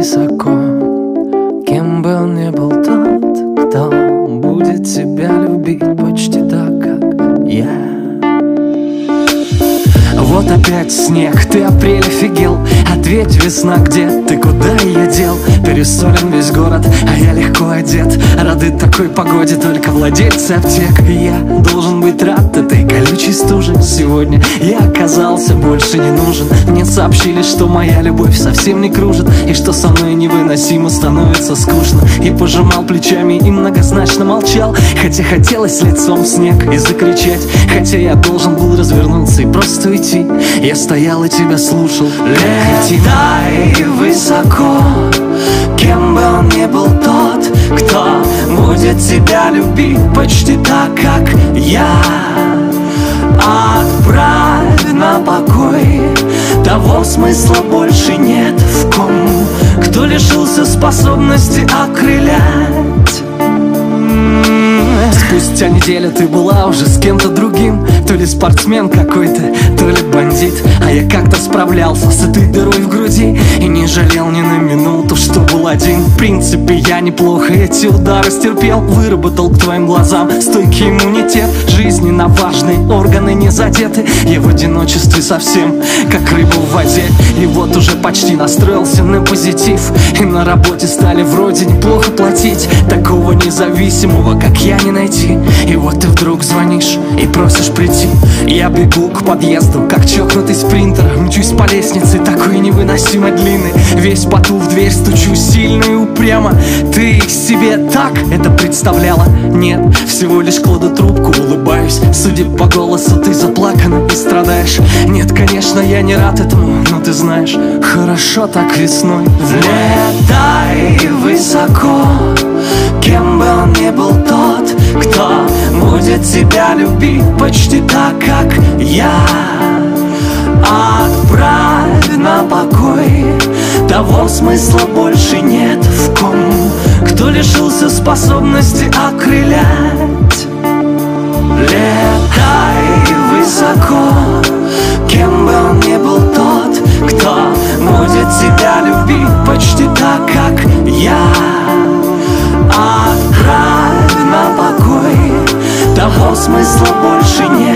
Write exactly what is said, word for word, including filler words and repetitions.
высоко, кем бы он ни был тот, кто будет тебя любить почти так, как я. Вот опять снег, ты апрель офигел. Ответь, весна, где ты, куда я дел? Пересолен весь город, а я легко одет. Рады такой погоде только владельцы аптек. И я должен быть рад этой колючей стуже. Сегодня я оказался больше не нужен. Мне сообщили, что моя любовь совсем не кружит, и что со мной невыносимо становится скучно. И пожимал плечами и многозначно молчал, хотя хотелось лицом в снег и закричать. Хотя я должен был развернуться и просто уйти. Я стоял и тебя слушал. Летай высоко, кем бы он ни был тот, кто будет тебя любить почти так, как я. Отправь на покой, того смысла больше нет в ком, кто лишился способности окрылять. Спустя неделю ты была уже с кем-то другим, то ли спортсмен какой-то, то ли бандит. А я как-то справлялся с этой дырой в груди и не жалел ни на минуту, что был один. В принципе, я неплохо эти удары стерпел, выработал к твоим глазам стойкий иммунитет. Жизненно важные органы не задеты, я в одиночестве совсем как рыба в воде. И вот уже почти настроился на позитив, и на работе стали вроде неплохо платить. Такого независимого, как я, не найти. И вот ты вдруг звонишь и просишь прийти. Я бегу к подъезду, как чокнутый спринтер, мчусь по лестнице, такой невыносимо длинный. Весь поту в дверь, стучу сильно и упрямо. Ты себе так это представляла? Нет, всего лишь кладу трубку, улыбаюсь. Судя по голосу, ты заплакана и страдаешь. Нет, конечно, я не рад этому, но ты знаешь, хорошо так весной. Взлетай высоко, кем бы он ни был тот, кто будет тебя любить почти так, как я. Отправь на покой, того смысла больше нет в ком, кто лишился способности окрылять. Летай высоко, кем бы он ни был тот, кто будет тебя любить почти так, как я. Отправь на покой, того смысла больше нет